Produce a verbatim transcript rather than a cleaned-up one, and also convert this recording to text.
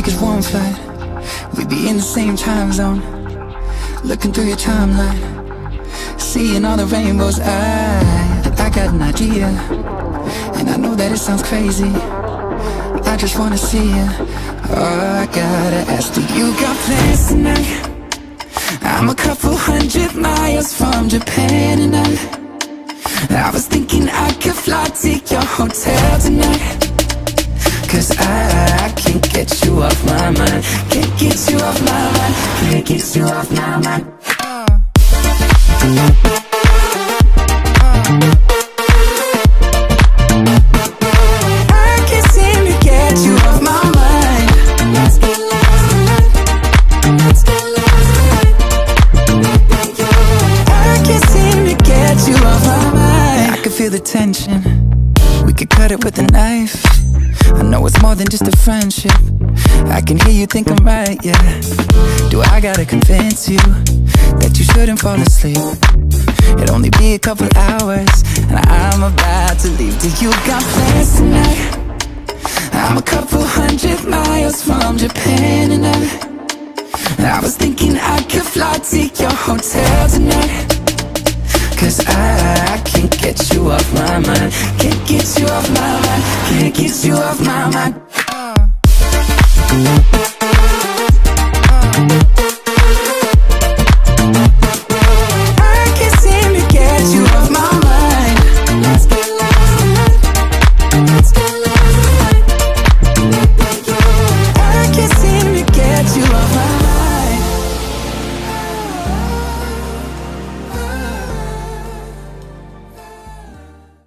take is one flight, we'd be in the same time zone. Looking through your timeline, seeing all the rainbows. I, I got an idea, and I know that it sounds crazy. I just wanna see you. Oh, I gotta ask, do you got plans tonight? I'm a couple hundred miles from Japan, and I, I was thinking I could fly to your hotel tonight. Cause I, I can't get you off my mind. Can't get you off my mind. Can't get you off my mind. I can't seem to get you off my mind. Let's get lost tonight. Let's get lost tonight. I can't seem to get you off my mind. I can feel the tension. We could cut it with a knife. I know it's more than just a friendship. I can hear you think I'm right, yeah. Do I gotta convince you that you shouldn't fall asleep? It'll only be a couple hours, and I'm about to leave. Do you got plans tonight? I'm a couple hundred miles from Japan, and I, I was thinking I could fly to your hotel tonight. Cause I, I can't get you off my mind. Can't get you off my mind. Can't get you off my mind.